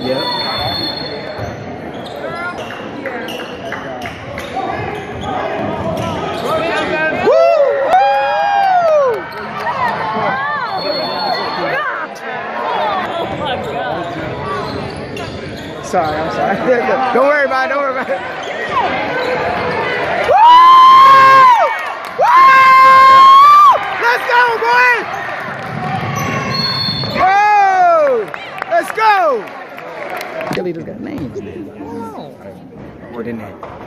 Yep. Sorry, I'm sorry. Don't worry about it, don't worry about it. Woo! Woo! Let's go, boy! Whoa! Let's go! Billy just got names. Oh. What in there?